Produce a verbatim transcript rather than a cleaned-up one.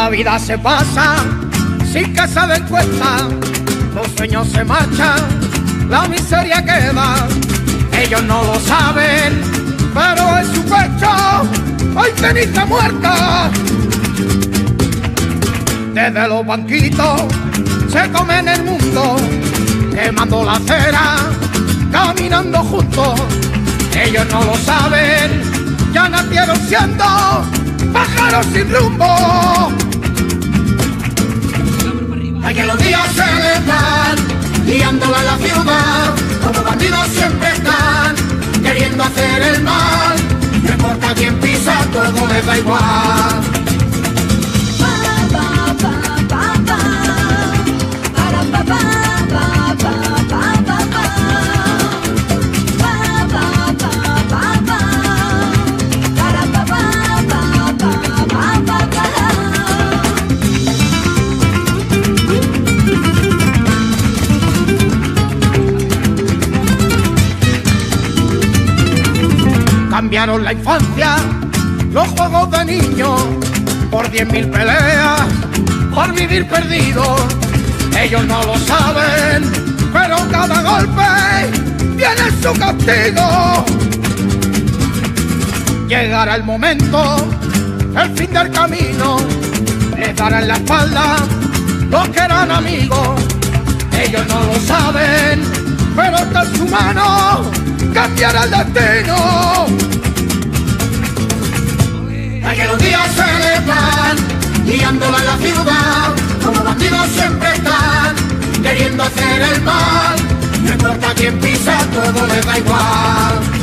La vida se pasa sin que se den cuenta, los sueños se marchan, la miseria queda. Ellos no lo saben, pero en su pecho hay ceniza muerta. Desde los banquitos se comen el mundo, quemando la acera, caminando juntos. Ellos no lo saben, ya nacieron siendo pájaros sin rumbo. Hay que los días se les van, guiándola en la ciudad, como bandidos siempre están, queriendo hacer el mal. No importa quién pisa, todo les da igual. Cambiaron la infancia, los juegos de niños, por diez mil peleas, por vivir perdidos. Ellos no lo saben, pero cada golpe tiene su castigo. Llegará el momento, el fin del camino, les darán la espalda los que eran amigos. Ellos no lo saben, pero está en su mano cambiar el destino. Hay que los días se les van, guiándola en la ciudad, como bandidos siempre están, queriendo hacer el mal. No importa quién pisa, todo les da igual.